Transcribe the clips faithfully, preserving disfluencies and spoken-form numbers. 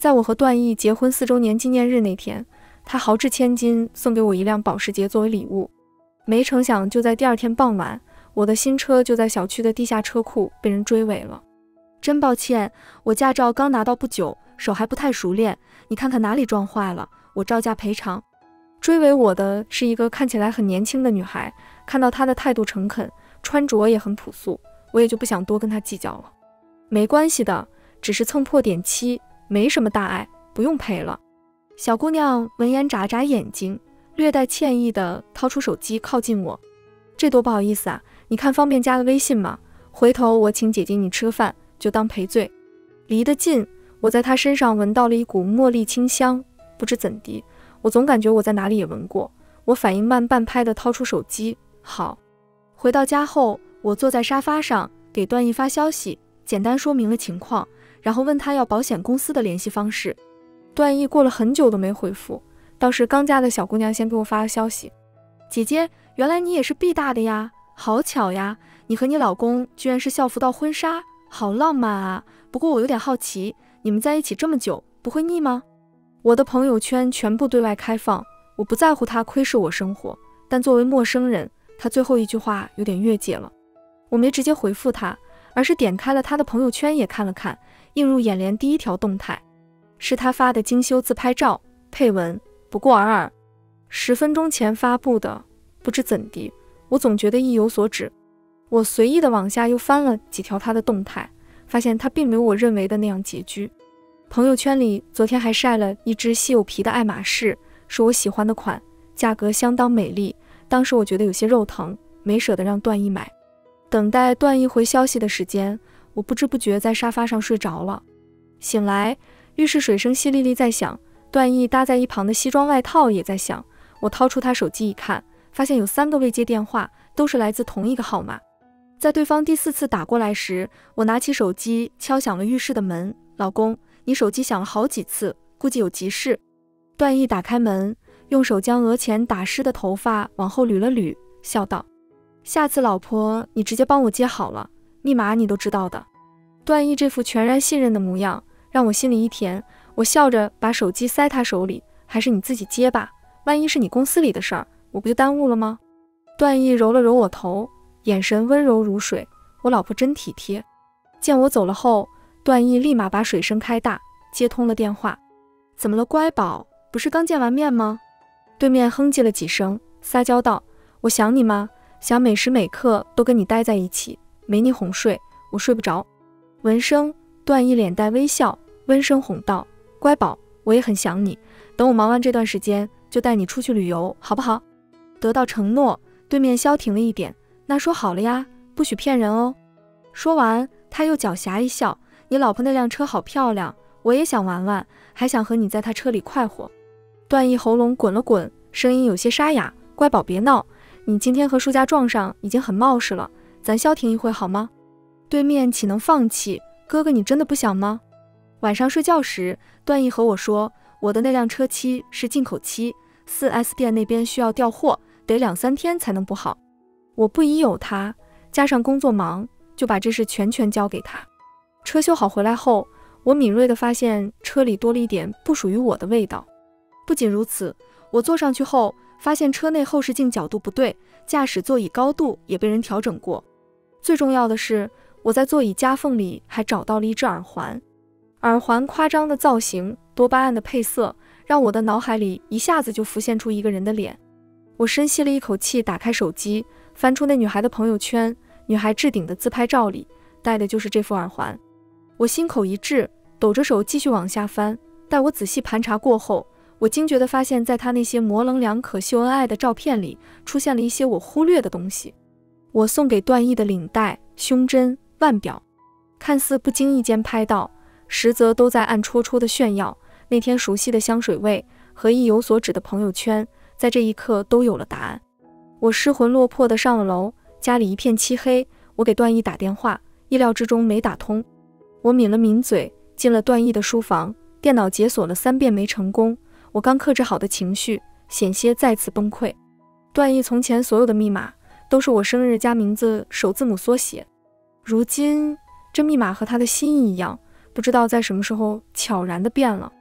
在我和段毅结婚四周年纪念日那天，他豪掷千金送给我一辆保时捷作为礼物。没成想就在第二天傍晚，我的新车就在小区的地下车库被人追尾了。真抱歉，我驾照刚拿到不久，手还不太熟练，你看看哪里撞坏了，我照价赔偿。追尾我的是一个看起来很年轻的女孩，看到她的态度诚恳，穿着也很朴素，我也就不想多跟她计较了。没关系的，只是蹭破点漆，没什么大碍，不用赔了。小姑娘闻言眨眨眼睛，略带歉意地掏出手机靠近我。这多不好意思啊，你看方便加个微信吗？回头我请姐姐你吃个饭，就当赔罪。离得近，我在她身上闻到了一股茉莉清香，不知怎的，我总感觉我在哪里也闻过。我反应慢半拍地掏出手机，好。回到家后，我坐在沙发上给段毅发消息，简单说明了情况，然后问他要保险公司的联系方式。段毅过了很久都没回复，倒是刚家的小姑娘先给我发了消息，姐姐，原来你也是 B 大的呀，好巧呀，你和你老公居然是校服到婚纱，好浪漫啊。不过我有点好奇，你们在一起这么久，不会腻吗？我的朋友圈全部对外开放，我不在乎他窥视我生活，但作为陌生人，他最后一句话有点越界了。我没直接回复他，而是点开了他的朋友圈也看了看，映入眼帘第一条动态是他发的精修自拍照，配文不过尔尔，十分钟前发布的，不知怎的，我总觉得意有所指。我随意的往下又翻了几条他的动态，发现他并没有我认为的那样拮据。朋友圈里昨天还晒了一只稀有皮的爱马仕，是我喜欢的款，价格相当美丽，当时我觉得有些肉疼，没舍得让段毅买。等待段毅回消息的时间，我不知不觉在沙发上睡着了。醒来，浴室水声淅沥沥在响，段毅搭在一旁的西装外套也在响。我掏出他手机一看，发现有三个未接电话，都是来自同一个号码。在对方第四次打过来时，我拿起手机敲响了浴室的门，老公，你手机响了好几次，估计有急事。段毅打开门，用手将额前打湿的头发往后捋了捋，笑道，下次老婆你直接帮我接好了，密码你都知道的。段毅这副全然信任的模样让我心里一甜，我笑着把手机塞他手里，还是你自己接吧，万一是你公司里的事儿，我不就耽误了吗？段毅揉了揉我头，眼神温柔如水，我老婆真体贴。见我走了后，段毅立马把水声开大，接通了电话。怎么了乖宝，不是刚见完面吗？对面哼唧了几声，撒娇道，我想你吗？想每时每刻都跟你待在一起，没你哄睡我睡不着。闻声，段毅脸带微笑，温声哄道，乖宝，我也很想你，等我忙完这段时间就带你出去旅游好不好？得到承诺，对面消停了一点，那说好了呀，不许骗人哦。说完他又狡黠一笑，你老婆那辆车好漂亮，我也想玩玩，还想和你在她车里快活。段毅喉咙滚了滚，声音有些沙哑，乖宝别闹，你今天和舒家撞上已经很冒失了，咱消停一会好吗？对面岂能放弃，哥哥你真的不想吗？晚上睡觉时，段毅和我说，我的那辆车漆是进口漆， 四 S 店那边需要调货，得两三天才能补好。我不疑有他，加上工作忙，就把这事全权交给他。车修好回来后，我敏锐地发现车里多了一点不属于我的味道。不仅如此，我坐上去后发现车内后视镜角度不对，驾驶座椅高度也被人调整过。最重要的是，我在座椅夹缝里还找到了一只耳环。耳环夸张的造型，多巴胺的配色，让我的脑海里一下子就浮现出一个人的脸。我深吸了一口气，打开手机，翻出那女孩的朋友圈，女孩置顶的自拍照里戴的就是这副耳环。我心口一滞，抖着手继续往下翻。待我仔细盘查过后，我惊觉地发现，在她那些模棱两可秀恩爱的照片里，出现了一些我忽略的东西。我送给段毅的领带、胸针、腕表，看似不经意间拍到，实则都在暗戳戳地炫耀那天熟悉的香水味和意有所指的朋友圈，在这一刻都有了答案。我失魂落魄地上了楼，家里一片漆黑，我给段毅打电话，意料之中没打通。我抿了抿嘴，进了段毅的书房，电脑解锁了三遍没成功，我刚克制好的情绪险些再次崩溃。段毅从前所有的密码都是我生日加名字首字母缩写，如今这密码和他的心意一样，不知道在什么时候悄然地变了。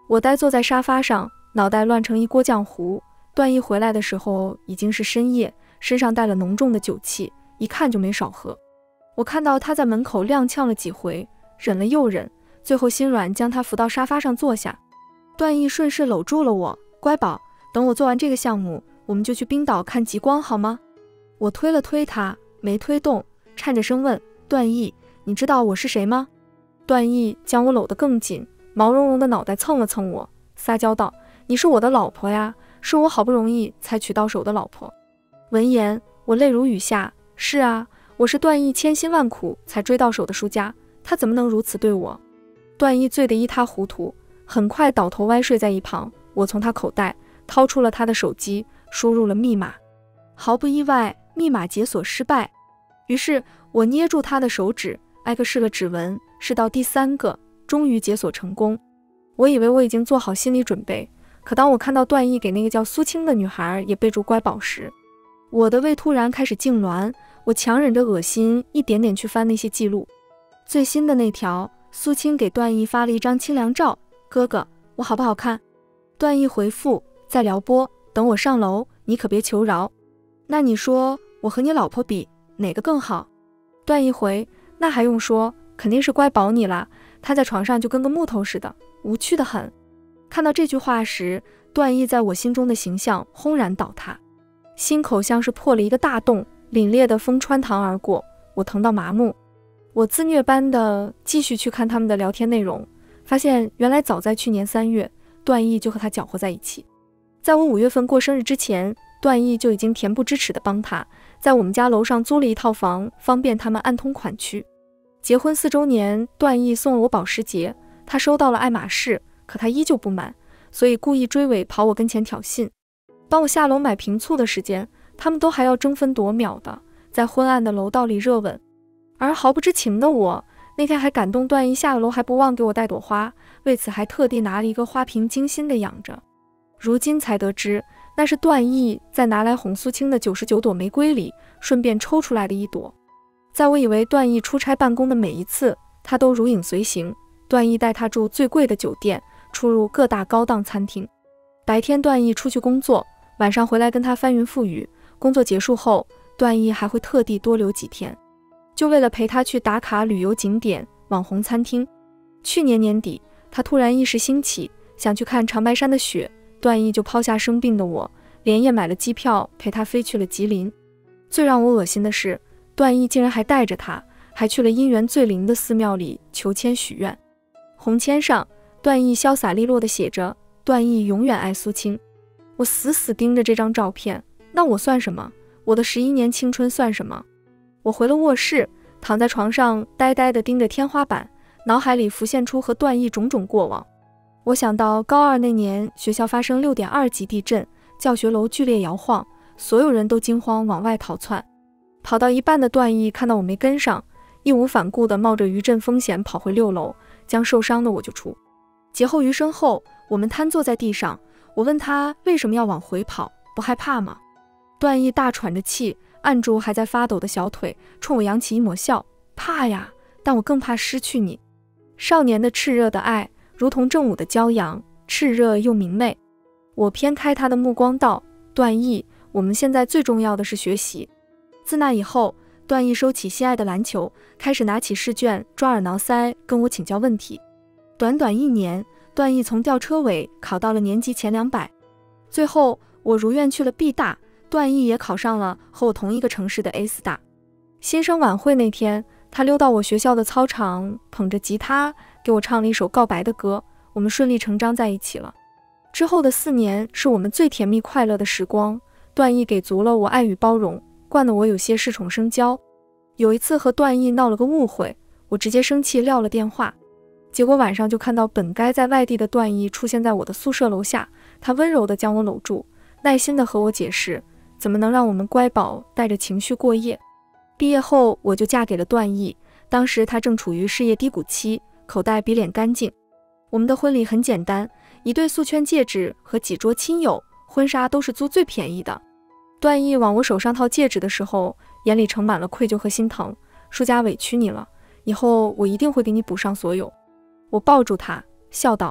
我呆坐在沙发上，脑袋乱成一锅浆糊。段奕回来的时候已经是深夜，身上带了浓重的酒气，一看就没少喝。我看到他在门口踉跄了几回，忍了又忍，最后心软将他扶到沙发上坐下。段奕顺势搂住了我，乖宝，等我做完这个项目，我们就去冰岛看极光好吗？我推了推他，没推动，颤着声问段奕，你知道我是谁吗？段奕将我搂得更紧，毛茸茸的脑袋蹭了蹭我，撒娇道，你是我的老婆呀，是我好不容易才娶到手的老婆。闻言，我泪如雨下，是啊，我是段奕千辛万苦才追到手的输家，他怎么能如此对我？段奕醉得一塌糊涂，很快倒头歪睡在一旁。我从他口袋掏出了他的手机，输入了密码，毫不意外，密码解锁失败。于是我捏住他的手指，挨个试了指纹，试到第三个，终于解锁成功。我以为我已经做好心理准备，可当我看到段奕给那个叫苏青的女孩也备注乖宝时，我的胃突然开始痉挛。我强忍着恶心，一点点去翻那些记录。最新的那条，苏青给段奕发了一张清凉照，哥哥，我好不好看？段奕回复，在撩拨，等我上楼，你可别求饶。那你说，我和你老婆比，哪个更好？段奕回，那还用说，肯定是乖宝你啦，他在床上就跟个木头似的，无趣得很。看到这句话时，段奕在我心中的形象轰然倒塌，心口像是破了一个大洞，凛冽的风穿堂而过，我疼到麻木。我自虐般的继续去看他们的聊天内容，发现原来早在去年三月，段奕就和他搅和在一起。在我五月份过生日之前，段奕就已经恬不知耻的帮他在我们家楼上租了一套房，方便他们暗通款曲。结婚四周年，段奕送了我保时捷，他收到了爱马仕，可他依旧不满，所以故意追尾跑我跟前挑衅。帮我下楼买瓶醋的时间，他们都还要争分夺秒的在昏暗的楼道里热吻。而毫不知情的我，那天还感动段奕下了楼还不忘给我带朵花，为此还特地拿了一个花瓶精心的养着。如今才得知，那是段奕在拿来哄苏青的九十九朵玫瑰里顺便抽出来的一朵。在我以为段奕出差办公的每一次，他都如影随形，段奕带他住最贵的酒店，出入各大高档餐厅。白天段奕出去工作，晚上回来跟他翻云覆雨，工作结束后，段奕还会特地多留几天，就为了陪他去打卡旅游景点、网红餐厅。去年年底，他突然一时兴起，想去看长白山的雪，段奕就抛下生病的我，连夜买了机票陪他飞去了吉林。最让我恶心的是，段奕竟然还带着他，还去了姻缘最灵的寺庙里求签许愿。红签上，段奕潇洒利落地写着，段奕永远爱苏青。我死死盯着这张照片，那我算什么？我的十一年青春算什么？我回了卧室，躺在床上呆呆地盯着天花板，脑海里浮现出和段奕种种过往。我想到高二那年，学校发生 六点二 级地震，教学楼剧烈摇晃，所有人都惊慌往外逃窜。跑到一半的段奕看到我没跟上，义无反顾地冒着余震风险跑回六楼，将受伤的我救出。劫后余生后，我们瘫坐在地上，我问他为什么要往回跑，不害怕吗？段奕大喘着气，按住还在发抖的小腿，冲我扬起一抹笑，怕呀，但我更怕失去你。少年的炽热的爱，如同正午的骄阳，炽热又明媚。我偏开他的目光道，段奕，我们现在最重要的是学习。自那以后，段奕收起心爱的篮球，开始拿起试卷抓耳挠腮跟我请教问题。短短一年，段奕从吊车尾考到了年级前两百。最后我如愿去了 B 大，段奕也考上了和我同一个城市的 A 大。新生晚会那天，他溜到我学校的操场，捧着吉他给我唱了一首告白的歌，我们顺理成章在一起了。之后的四年是我们最甜蜜快乐的时光，段奕给足了我爱与包容，惯得我有些恃宠生骄。有一次和段奕闹了个误会，我直接生气撂了电话，结果晚上就看到本该在外地的段奕出现在我的宿舍楼下，他温柔地将我搂住，耐心地和我解释怎么能让我们乖宝带着情绪过夜。毕业后我就嫁给了段奕，当时他正处于事业低谷期，口袋比脸干净。我们的婚礼很简单，一对素圈戒指和几桌亲友，婚纱都是租最便宜的。段奕往我手上套戒指的时候，眼里盛满了愧疚和心疼，舒家委屈你了，以后我一定会给你补上所有。我抱住他笑道，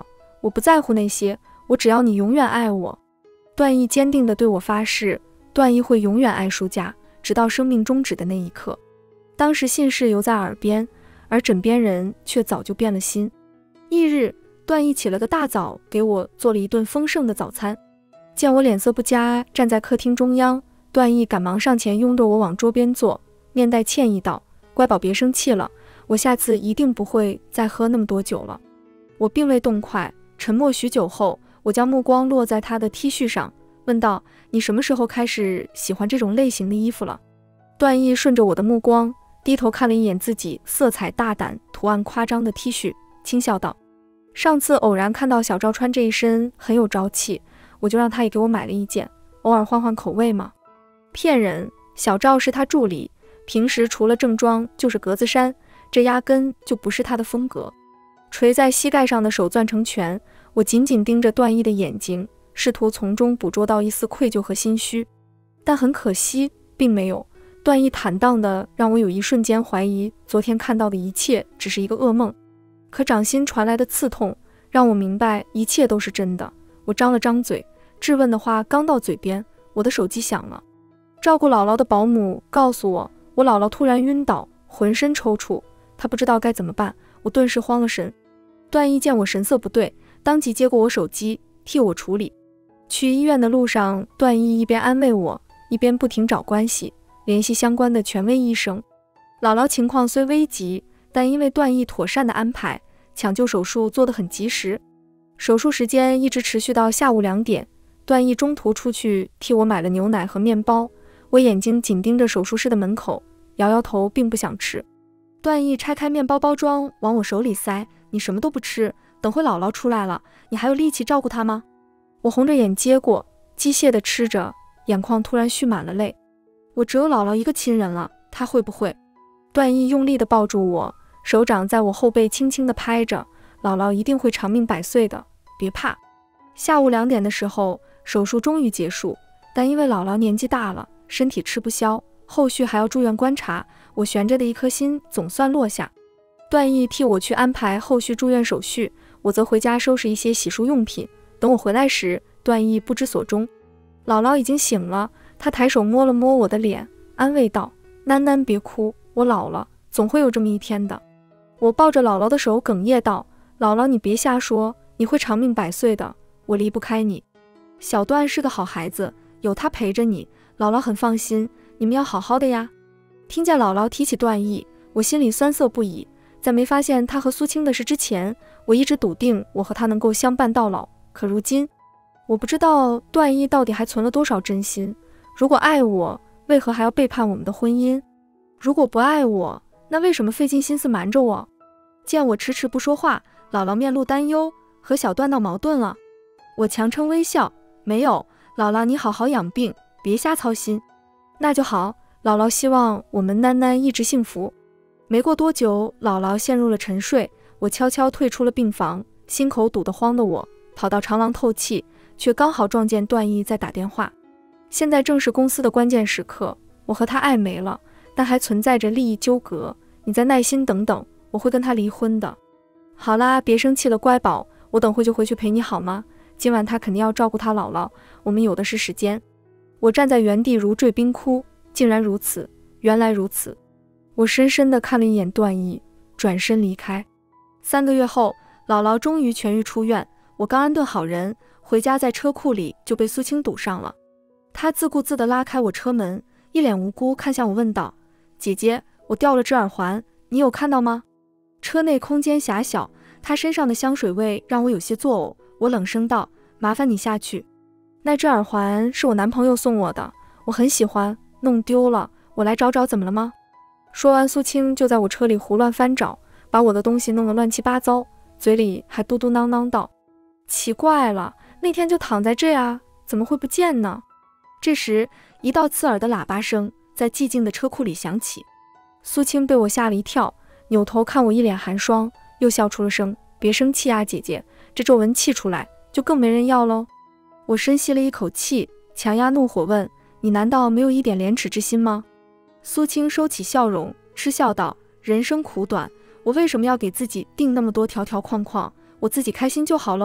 我不在乎那些，我只要你永远爱我。段毅坚定地对我发誓，段毅会永远爱舒家，直到生命终止的那一刻。当时信誓犹在耳边，而枕边人却早就变了心。翌日，段毅起了个大早，给我做了一顿丰盛的早餐。见我脸色不佳，站在客厅中央，段毅赶忙上前拥着我往桌边坐，面带歉意道：乖宝别生气了，我下次一定不会再喝那么多酒了。我并未动筷，沉默许久后，我将目光落在他的 T 恤上，问道：你什么时候开始喜欢这种类型的衣服了？段毅顺着我的目光，低头看了一眼自己色彩大胆、图案夸张的 T 恤，轻笑道：上次偶然看到小赵穿这一身很有朝气，我就让他也给我买了一件，偶尔换换口味嘛。骗人，小赵是他助理，平时除了正装就是格子衫，这压根就不是他的风格。垂在膝盖上的手攥成拳，我紧紧盯着段毅的眼睛，试图从中捕捉到一丝愧疚和心虚，但很可惜，并没有。段毅坦荡的让我有一瞬间怀疑昨天看到的一切只是一个噩梦，可掌心传来的刺痛让我明白一切都是真的。我张了张嘴，质问的话刚到嘴边，我的手机响了。照顾姥姥的保姆告诉我，我姥姥突然晕倒，浑身抽搐，她不知道该怎么办。我顿时慌了神。段毅见我神色不对，当即接过我手机替我处理。去医院的路上，段毅一边安慰我，一边不停找关系联系相关的权威医生。姥姥情况虽危急，但因为段毅妥善的安排，抢救手术做得很及时。手术时间一直持续到下午两点，段毅中途出去替我买了牛奶和面包，我眼睛紧盯着手术室的门口，摇摇头并不想吃。段毅拆开面包包装往我手里塞，你什么都不吃，等会姥姥出来了，你还有力气照顾她吗？我红着眼接过，机械地吃着，眼眶突然蓄满了泪。我只有姥姥一个亲人了，她会不会？段毅用力地抱住我，手掌在我后背轻轻地拍着，姥姥一定会长命百岁的，别怕。下午两点的时候，手术终于结束，但因为姥姥年纪大了，身体吃不消，后续还要住院观察，我悬着的一颗心总算落下。段毅替我去安排后续住院手续，我则回家收拾一些洗漱用品。等我回来时，段毅不知所终。姥姥已经醒了，她抬手摸了摸我的脸，安慰道：囡囡别哭，我老了，总会有这么一天的。我抱着姥姥的手哽咽道：姥姥你别瞎说，你会长命百岁的，我离不开你。小段是个好孩子，有他陪着你，姥姥很放心，你们要好好的呀。听见姥姥提起段毅，我心里酸涩不已。在没发现他和苏青的事之前，我一直笃定我和他能够相伴到老，可如今我不知道段毅到底还存了多少真心。如果爱我，为何还要背叛我们的婚姻？如果不爱我，那为什么费尽心思瞒着我？见我迟迟不说话，姥姥面露担忧，和小段闹矛盾了。我强撑微笑，没有，姥姥你好好养病，别瞎操心。那就好，姥姥希望我们囡囡一直幸福。没过多久，姥姥陷入了沉睡，我悄悄退出了病房，心口堵得慌的我跑到长廊透气，却刚好撞见段毅在打电话。现在正是公司的关键时刻，我和他爱没了，但还存在着利益纠葛，你再耐心等等，我会跟他离婚的。好啦，别生气了，乖宝，我等会就回去陪你好吗？今晚他肯定要照顾他姥姥，我们有的是时间。我站在原地如坠冰窟，竟然如此，原来如此。我深深地看了一眼段毅，转身离开。三个月后，姥姥终于痊愈出院，我刚安顿好人，回家在车库里就被苏青堵上了。她自顾自地拉开我车门，一脸无辜看向我问道：姐姐，我掉了只耳环，你有看到吗？车内空间狭小，她身上的香水味让我有些作呕，我冷声道：麻烦你下去。那只耳环是我男朋友送我的，我很喜欢，弄丢了，我来找找怎么了吗？说完，苏青就在我车里胡乱翻找，把我的东西弄得乱七八糟，嘴里还嘟嘟囔囔道：奇怪了，那天就躺在这啊，怎么会不见呢？这时，一道刺耳的喇叭声在寂静的车库里响起。苏青被我吓了一跳，扭头看我一脸寒霜，又笑出了声：别生气啊，姐姐，这皱纹气出来就更没人要喽。我深吸了一口气，强压怒火问：你难道没有一点廉耻之心吗？苏青收起笑容，嗤笑道：人生苦短，我为什么要给自己定那么多条条框框？我自己开心就好喽，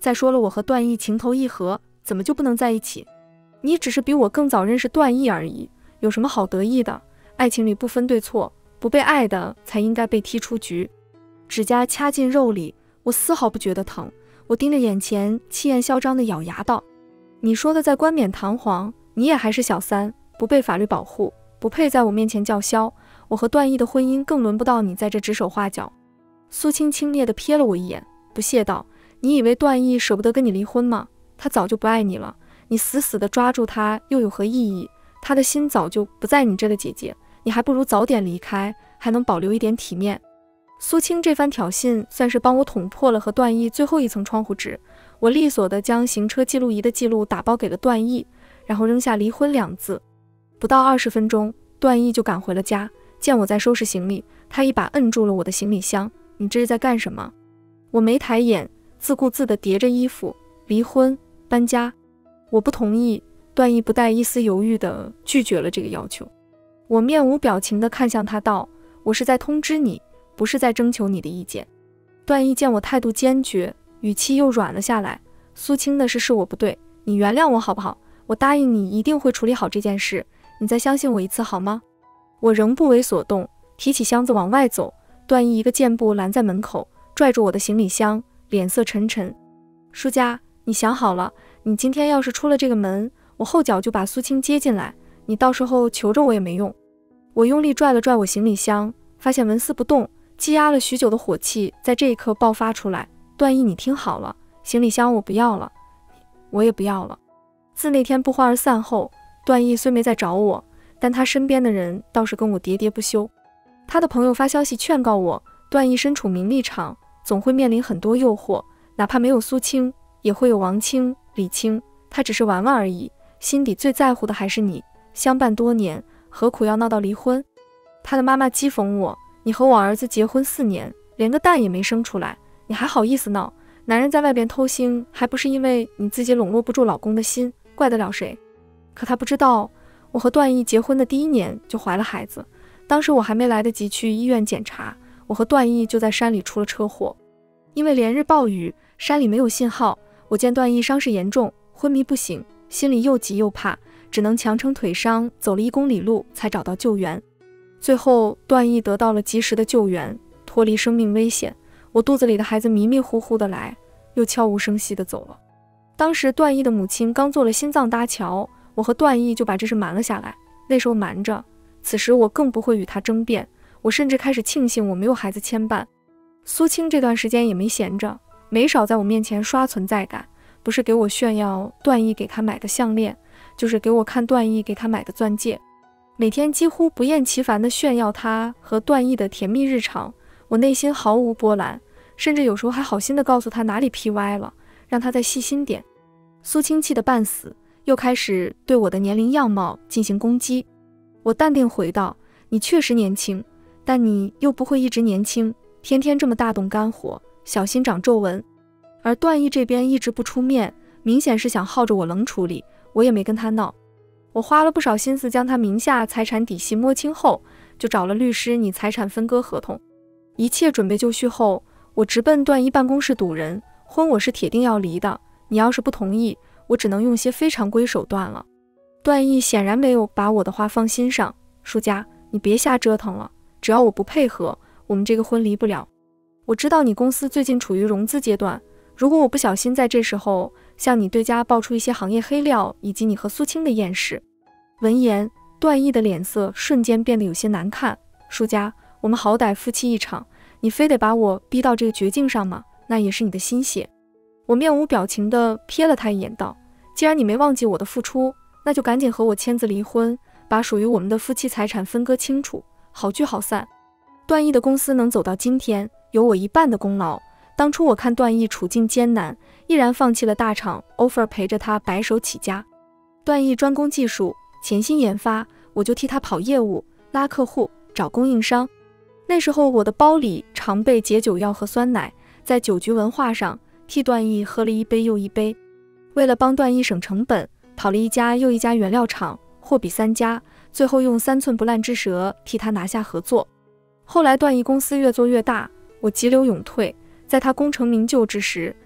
再说了，我和段奕情投意合，怎么就不能在一起？你只是比我更早认识段奕而已，有什么好得意的？爱情里不分对错，不被爱的才应该被踢出局。指甲掐进肉里，我丝毫不觉得疼。我盯着眼前，气焰嚣张地咬牙道：你说的再冠冕堂皇，你也还是小三，不被法律保护，不配在我面前叫嚣。我和段奕的婚姻更轮不到你在这指手画脚。苏青轻蔑地瞥了我一眼，不屑道：你以为段奕舍不得跟你离婚吗？他早就不爱你了，你死死地抓住他又有何意义？他的心早就不在你这了，姐姐，你还不如早点离开，还能保留一点体面。苏青这番挑衅算是帮我捅破了和段奕最后一层窗户纸。我利索地将行车记录仪的记录打包给了段奕，然后扔下离婚两字。不到二十分钟，段奕就赶回了家。见我在收拾行李，他一把摁住了我的行李箱。你这是在干什么？我没抬眼，自顾自地叠着衣服。离婚，搬家。我不同意。段奕不带一丝犹豫地拒绝了这个要求。我面无表情地看向他道：我是在通知你，不是在征求你的意见。段奕见我态度坚决，语气又软了下来。苏青的事是我不对，你原谅我好不好？我答应你一定会处理好这件事，你再相信我一次好吗？我仍不为所动，提起箱子往外走。段奕一个箭步拦在门口，拽住我的行李箱，脸色沉沉。舒家，你想好了，你今天要是出了这个门，我后脚就把苏青接进来，你到时候求着我也没用。我用力拽了拽我行李箱，发现纹丝不动，积压了许久的火气在这一刻爆发出来。段奕，你听好了，行李箱我不要了，我也不要了。自那天不欢而散后，段奕虽没再找我，但他身边的人倒是跟我喋喋不休。他的朋友发消息劝告我，段奕身处名利场，总会面临很多诱惑，哪怕没有苏青，也会有王青、李青，他只是玩玩而已，心底最在乎的还是你，相伴多年，何苦要闹到离婚？他的妈妈讥讽我，你和我儿子结婚四年，连个蛋也没生出来，你还好意思闹？男人在外边偷腥，还不是因为你自己笼络不住老公的心，怪得了谁？可他不知道，我和段奕结婚的第一年就怀了孩子，当时我还没来得及去医院检查，我和段奕就在山里出了车祸。因为连日暴雨，山里没有信号，我见段奕伤势严重，昏迷不醒，心里又急又怕，只能强撑腿伤，走了一公里路才找到救援。最后段奕得到了及时的救援，脱离生命危险，我肚子里的孩子迷迷糊糊的来，又悄无声息的走了。当时段奕的母亲刚做了心脏搭桥，我和段奕就把这事瞒了下来。那时候瞒着，此时我更不会与他争辩，我甚至开始庆幸我没有孩子牵绊。苏青这段时间也没闲着，没少在我面前刷存在感，不是给我炫耀段奕给他买的项链，就是给我看段奕给他买的钻戒，每天几乎不厌其烦地炫耀他和段奕的甜蜜日常。我内心毫无波澜，甚至有时候还好心地告诉他哪里劈歪了，让他再细心点。苏青气得半死，又开始对我的年龄样貌进行攻击。我淡定回道：你确实年轻，但你又不会一直年轻，天天这么大动肝火，小心长皱纹。而段奕这边一直不出面，明显是想耗着我冷处理，我也没跟他闹。我花了不少心思将他名下财产底细摸清后，就找了律师拟财产分割合同。一切准备就绪后，我直奔段奕办公室堵人，婚我是铁定要离的，你要是不同意，我只能用些非常规手段了。段奕显然没有把我的话放心上，舒家，你别瞎折腾了，只要我不配合，我们这个婚离不了。我知道你公司最近处于融资阶段，如果我不小心在这时候向你对家爆出一些行业黑料，以及你和苏青的艳事。闻言，段奕的脸色瞬间变得有些难看。舒家，我们好歹夫妻一场，你非得把我逼到这个绝境上吗？那也是你的心血。我面无表情地瞥了他一眼道：既然你没忘记我的付出，那就赶紧和我签字离婚，把属于我们的夫妻财产分割清楚，好聚好散。段奕的公司能走到今天，有我一半的功劳。当初我看段奕处境艰难，毅然放弃了大厂 offer， 陪着他白手起家。段奕专攻技术，潜心研发，我就替他跑业务，拉客户，找供应商。那时候我的包里常备解酒药和酸奶，在酒局文化上替段奕喝了一杯又一杯。为了帮段奕省成本，跑了一家又一家原料厂，货比三家，最后用三寸不烂之舌替他拿下合作。后来段奕公司越做越大，我急流勇退，在他功成名就之时，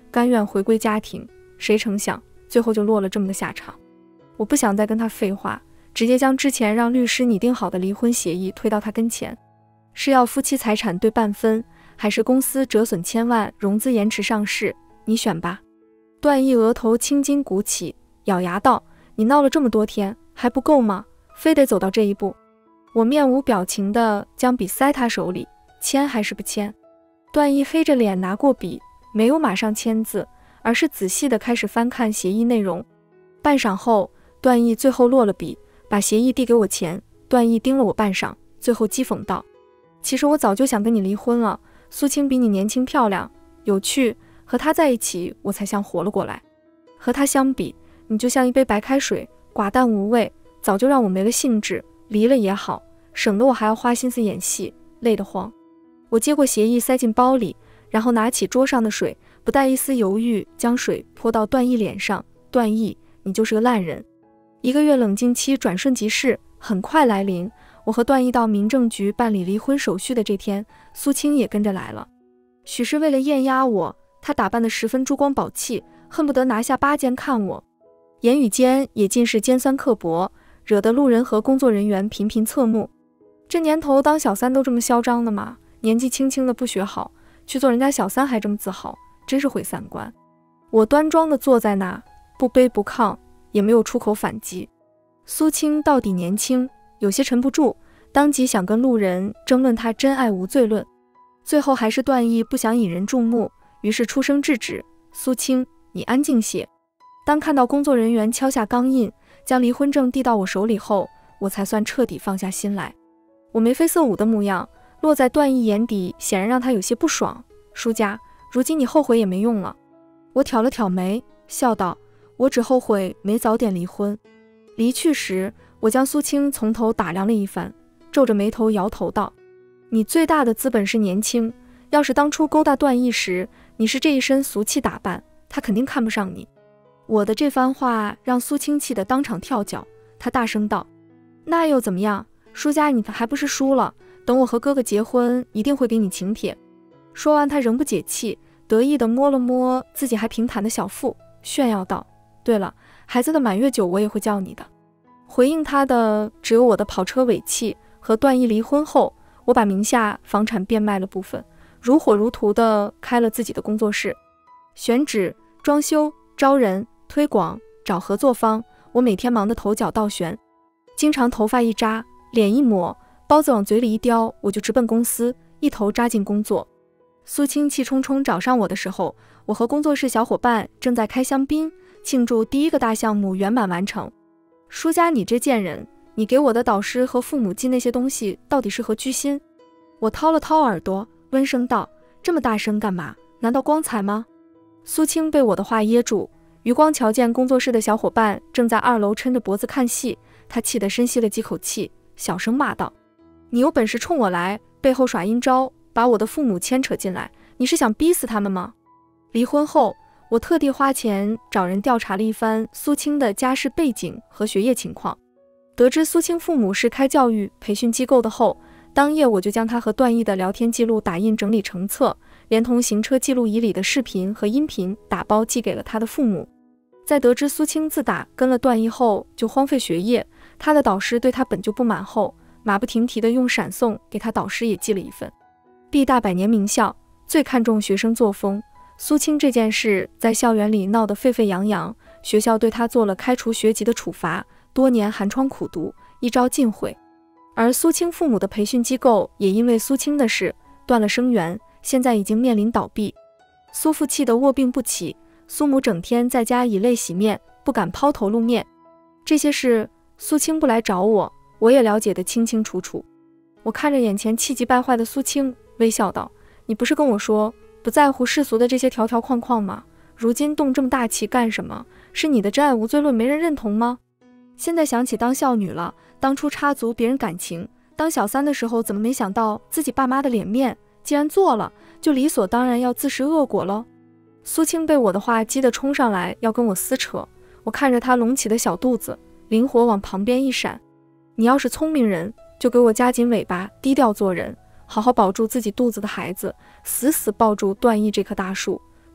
甘愿回归家庭，谁成想最后就落了这么个下场。我不想再跟他废话，直接将之前让律师拟定好的离婚协议推到他跟前。是要夫妻财产对半分，还是公司折损千万，融资延迟上市？你选吧。段毅额头青筋鼓起，咬牙道：你闹了这么多天，还不够吗？非得走到这一步？我面无表情地将笔塞他手里，签还是不签？段毅黑着脸拿过笔，没有马上签字，而是仔细地开始翻看协议内容。半晌后，段毅最后落了笔，把协议递给我前。段毅盯了我半晌，最后讥讽道：其实我早就想跟你离婚了，苏青比你年轻漂亮有趣，和她在一起我才像活了过来。和她相比，你就像一杯白开水，寡淡无味，早就让我没了兴致。离了也好，省得我还要花心思演戏，累得慌。我接过协议塞进包里，然后拿起桌上的水，不带一丝犹豫将水泼到段毅脸上。段毅，你就是个烂人。一个月冷静期转瞬即逝，很快来临。我和段毅到民政局办理离婚手续的这天，苏青也跟着来了。许是为了艳压我，她打扮得十分珠光宝气，恨不得拿下八件看我，言语间也尽是尖酸刻薄，惹得路人和工作人员频频侧目。这年头当小三都这么嚣张的吗？年纪轻轻的不学好，去做人家小三还这么自豪，真是毁三观。我端庄地坐在那，不卑不亢，也没有出口反击。苏青到底年轻，有些沉不住，当即想跟路人争论他真爱无罪论。最后还是段毅不想引人注目，于是出声制止：苏青，你安静些。当看到工作人员敲下钢印，将离婚证递到我手里后，我才算彻底放下心来。我眉飞色舞的模样落在段毅眼底，显然让他有些不爽。舒家，如今你后悔也没用了。我挑了挑眉，笑道：我只后悔没早点离婚。离去时，我将苏青从头打量了一番，皱着眉头摇头道：你最大的资本是年轻，要是当初勾搭段毅时，你是这一身俗气打扮，他肯定看不上你。我的这番话让苏青气得当场跳脚，他大声道：那又怎么样？舒家你还不是输了，等我和哥哥结婚，一定会给你请帖。说完，他仍不解气，得意地摸了摸自己还平坦的小腹，炫耀道：对了，孩子的满月酒我也会叫你的。回应他的只有我的跑车尾气。和段毅离婚后，我把名下房产变卖了部分，如火如荼地开了自己的工作室，选址、装修、招人、推广、找合作方，我每天忙得头脚倒旋，经常头发一扎，脸一抹，包子往嘴里一叼，我就直奔公司，一头扎进工作。苏青气冲冲找上我的时候，我和工作室小伙伴正在开香槟，庆祝第一个大项目圆满完成。舒家，你这贱人，你给我的导师和父母寄那些东西到底是何居心？我掏了掏耳朵，温声道：这么大声干嘛？难道光彩吗？苏青被我的话噎住，余光瞧见工作室的小伙伴正在二楼抻着脖子看戏，他气得深吸了几口气，小声骂道：你有本事冲我来，背后耍阴招，把我的父母牵扯进来，你是想逼死他们吗？离婚后，我特地花钱找人调查了一番苏青的家世背景和学业情况，得知苏青父母是开教育培训机构的后，当夜我就将他和段毅的聊天记录打印整理成册，连同行车记录仪里的视频和音频打包寄给了他的父母。在得知苏青自打跟了段毅后就荒废学业，他的导师对他本就不满后，马不停蹄地用闪送给他导师也寄了一份。毕大百年名校，最看重学生作风，苏青这件事在校园里闹得沸沸扬扬，学校对他做了开除学籍的处罚，多年寒窗苦读，一朝尽毁。而苏青父母的培训机构也因为苏青的事断了生源，现在已经面临倒闭。苏父气得卧病不起，苏母整天在家以泪洗面，不敢抛头露面。这些事苏青不来找我，我也了解得清清楚楚。我看着眼前气急败坏的苏青，微笑道：你不是跟我说不在乎世俗的这些条条框框吗？如今动这么大气干什么？是你的真爱无罪论没人认同吗？现在想起当孝女了，当初插足别人感情，当小三的时候怎么没想到自己爸妈的脸面？既然做了，就理所当然要自食恶果喽。苏青被我的话激得冲上来要跟我撕扯，我看着她隆起的小肚子，灵活往旁边一闪。你要是聪明人，就给我夹紧尾巴，低调做人，好好保住自己肚子的孩子，死死抱住段毅这棵大树，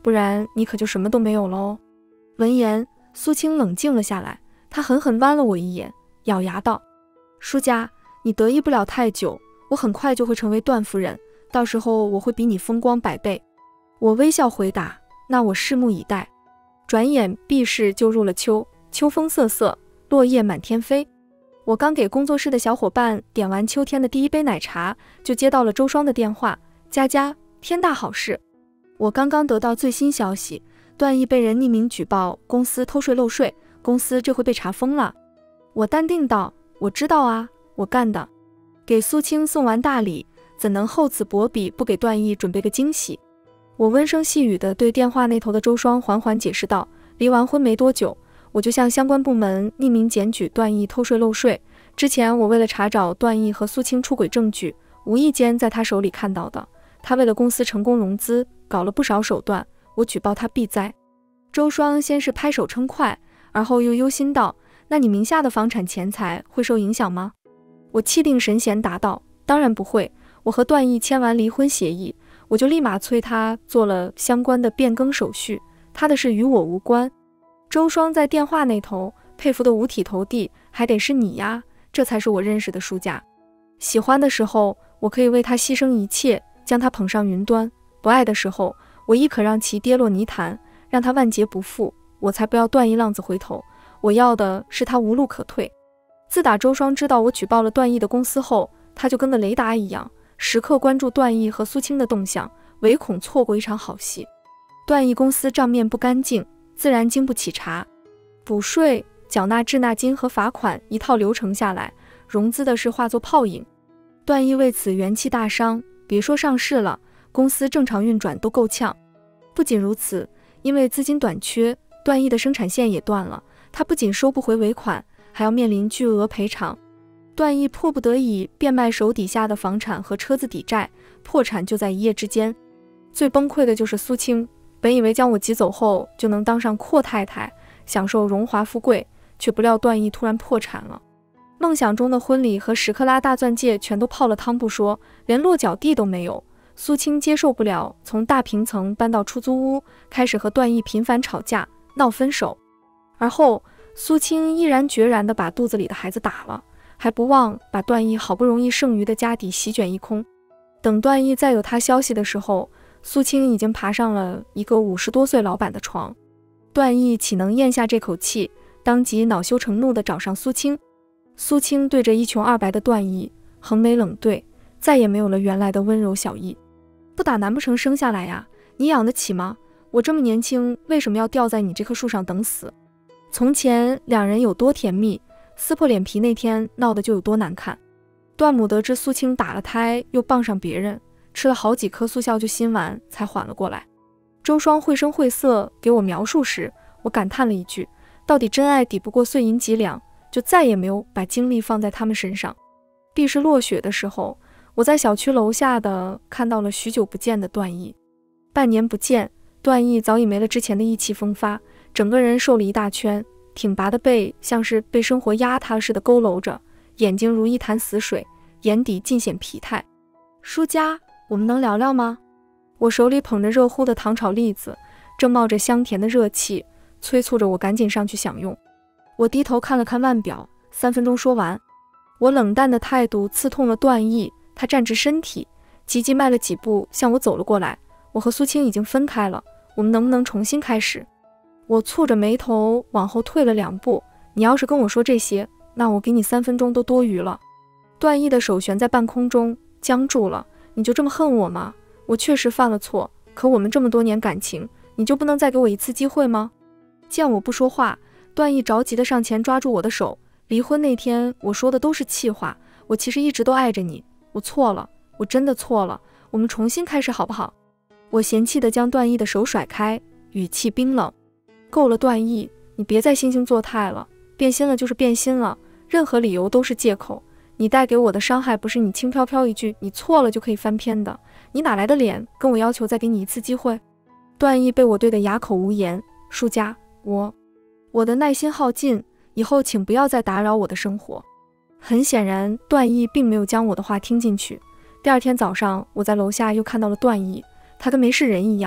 不然你可就什么都没有了哦。闻言，苏青冷静了下来，她狠狠剜了我一眼，咬牙道：舒家，你得意不了太久，我很快就会成为段夫人，到时候我会比你风光百倍。我微笑回答：那我拭目以待。转眼毕氏就入了秋，秋风瑟瑟，落叶满天飞。我刚给工作室的小伙伴点完秋天的第一杯奶茶，就接到了周双的电话：佳佳，天大好事！我刚刚得到最新消息，段毅被人匿名举报公司偷税漏税，公司这回被查封了。我淡定道：我知道啊，我干的。给苏青送完大礼，怎能厚此薄彼，不给段毅准备个惊喜？我温声细语地对电话那头的周双缓缓解释道：离完婚没多久，我就向相关部门匿名检举段毅偷税漏税。之前我为了查找段毅和苏青出轨证据，无意间在他手里看到的。他为了公司成功融资，搞了不少手段，我举报他必栽。周双先是拍手称快，而后又忧心道：那你名下的房产钱财会受影响吗？我气定神闲答道：当然不会，我和段毅签完离婚协议，我就立马催他做了相关的变更手续，他的事与我无关。周双在电话那头佩服得五体投地：还得是你呀，这才是我认识的舒家。喜欢的时候，我可以为他牺牲一切，将他捧上云端；不爱的时候，我亦可让其跌落泥潭，让他万劫不复。我才不要段毅浪子回头，我要的是他无路可退。自打周双知道我举报了段毅的公司后，他就跟个雷达一样，时刻关注段毅和苏青的动向，唯恐错过一场好戏。段毅公司账面不干净，自然经不起查。补税、缴纳滞纳金和罚款一套流程下来，融资的事化作泡影。段毅为此元气大伤，别说上市了，公司正常运转都够呛。不仅如此，因为资金短缺，段毅的生产线也断了，他不仅收不回尾款，还要面临巨额赔偿。段毅迫不得已变卖手底下的房产和车子抵债，破产就在一夜之间。最崩溃的就是苏青，本以为将我挤走后就能当上阔太太，享受荣华富贵，却不料段毅突然破产了。梦想中的婚礼和十克拉大钻戒全都泡了汤不说，连落脚地都没有。苏青接受不了从大平层搬到出租屋，开始和段毅频繁吵架闹分手。而后苏青毅然决然地把肚子里的孩子打了，还不忘把段毅好不容易剩余的家底席卷一空。等段毅再有他消息的时候，苏青已经爬上了一个五十多岁老板的床。段毅岂能咽下这口气，当即恼羞成怒地找上苏青。苏青对着一穷二白的段毅横眉冷对，再也没有了原来的温柔小意。不打难不成生下来呀？你养得起吗？我这么年轻，为什么要吊在你这棵树上等死？从前两人有多甜蜜，撕破脸皮那天闹得就有多难看。段母得知苏青打了胎又傍上别人，吃了好几颗速效救心丸才缓了过来。周双绘声绘色给我描述时，我感叹了一句：到底真爱抵不过碎银几两，就再也没有把精力放在他们身上。毕是落雪的时候，我在小区楼下的看到了许久不见的段毅。半年不见，段毅早已没了之前的意气风发，整个人瘦了一大圈，挺拔的背像是被生活压塌似的佝偻着，眼睛如一潭死水，眼底尽显疲态。舒家，我们能聊聊吗？我手里捧着热乎的糖炒栗子，正冒着香甜的热气，催促着我赶紧上去享用。我低头看了看腕表，三分钟说完。我冷淡的态度刺痛了段毅，他站直身体，急急迈了几步向我走了过来。我和苏青已经分开了，我们能不能重新开始？我蹙着眉头往后退了两步。你要是跟我说这些，那我给你三分钟都多余了。段毅的手悬在半空中僵住了。你就这么恨我吗？我确实犯了错，可我们这么多年感情，你就不能再给我一次机会吗？见我不说话，段毅着急地上前抓住我的手。离婚那天我说的都是气话，我其实一直都爱着你，我错了，我真的错了，我们重新开始好不好？我嫌弃地将段毅的手甩开，语气冰冷。够了，段毅，你别再惺惺作态了，变心了就是变心了，任何理由都是借口。你带给我的伤害不是你轻飘飘一句你错了就可以翻篇的，你哪来的脸跟我要求再给你一次机会？段毅被我对得哑口无言。舒家，我我的耐心耗尽，以后请不要再打扰我的生活。很显然，段毅并没有将我的话听进去。第二天早上，我在楼下又看到了段毅，他跟没事人一样，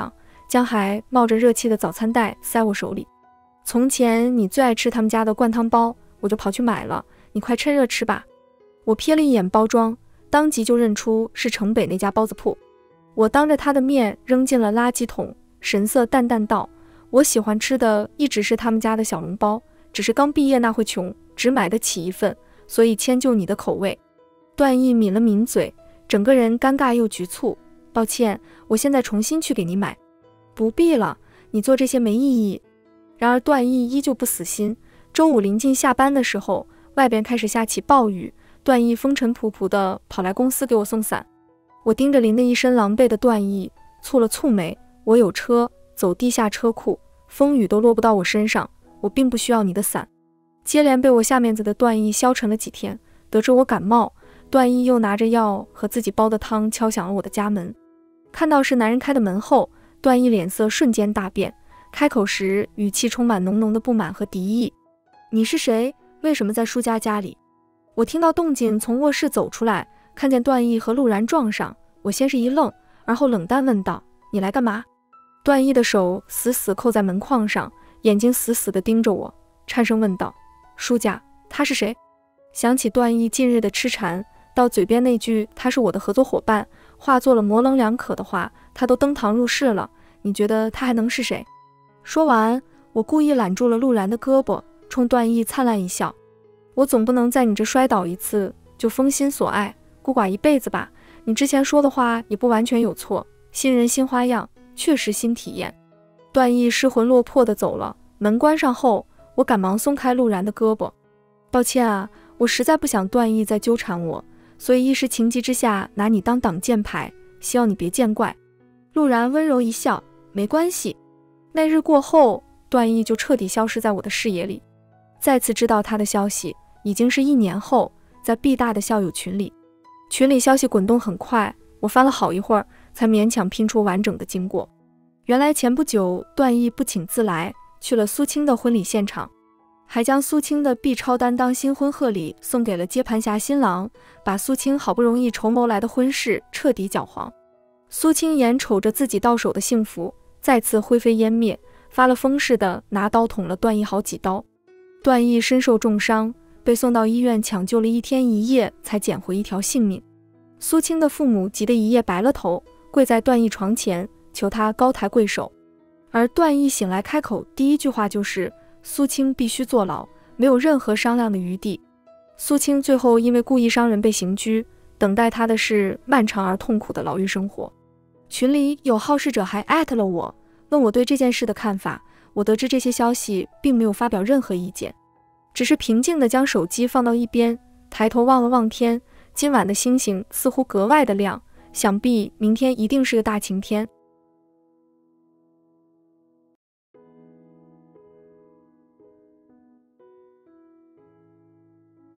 将还冒着热气的早餐袋塞我手里。从前你最爱吃他们家的灌汤包，我就跑去买了，你快趁热吃吧。我瞥了一眼包装，当即就认出是城北那家包子铺。我当着他的面扔进了垃圾桶，神色淡淡道：我喜欢吃的一直是他们家的小笼包，只是刚毕业那会穷，只买得起一份，所以迁就你的口味。段毅抿了抿嘴，整个人尴尬又局促。抱歉，我现在重新去给你买。不必了，你做这些没意义。然而段毅依旧不死心。周五临近下班的时候，外边开始下起暴雨，段毅风尘仆仆地跑来公司给我送伞。我盯着淋得一身狼狈的段毅，蹙了蹙眉。我有车，走地下车库，风雨都落不到我身上，我并不需要你的伞。接连被我下面子的段毅消沉了几天，得知我感冒，段毅又拿着药和自己煲的汤敲响了我的家门。看到是男人开的门后，段毅脸色瞬间大变，开口时语气充满浓浓的不满和敌意。你是谁？为什么在舒家家里？我听到动静从卧室走出来，看见段毅和陆然撞上，我先是一愣，而后冷淡问道：你来干嘛？段毅的手死死扣在门框上，眼睛死死地盯着我，颤声问道：舒家，他是谁？想起段毅近日的痴缠，到嘴边那句他是我的合作伙伴，化作了模棱两可的话，他都登堂入室了，你觉得他还能是谁？说完，我故意揽住了陆然的胳膊，冲段毅灿烂一笑。我总不能在你这摔倒一次就封心所爱，孤寡一辈子吧？你之前说的话也不完全有错，新人新花样，确实新体验。段毅失魂落魄地走了，门关上后，我赶忙松开陆然的胳膊。抱歉啊，我实在不想段毅再纠缠我，所以一时情急之下拿你当挡箭牌，希望你别见怪。陆然温柔一笑，没关系。那日过后，段毅就彻底消失在我的视野里。再次知道他的消息，已经是一年后，在 B 大的校友群里。群里消息滚动很快，我翻了好一会儿，才勉强拼出完整的经过。原来前不久，段毅不请自来，去了苏青的婚礼现场，还将苏青的 B 超担当新婚贺礼送给了接盘侠新郎，把苏青好不容易筹谋来的婚事彻底搅黄。苏青眼瞅着自己到手的幸福再次灰飞烟灭，发了疯似的拿刀捅了段毅好几刀。段毅身受重伤，被送到医院抢救了一天一夜，才捡回一条性命。苏青的父母急得一夜白了头，跪在段毅床前，求他高抬贵手。而段毅醒来开口第一句话就是苏青必须坐牢，没有任何商量的余地。苏青最后因为故意伤人被刑拘，等待他的是漫长而痛苦的牢狱生活。群里有好事者还艾特了我，问我对这件事的看法。我得知这些消息并没有发表任何意见，只是平静地将手机放到一边，抬头望了望天，今晚的星星似乎格外的亮，想必明天一定是个大晴天。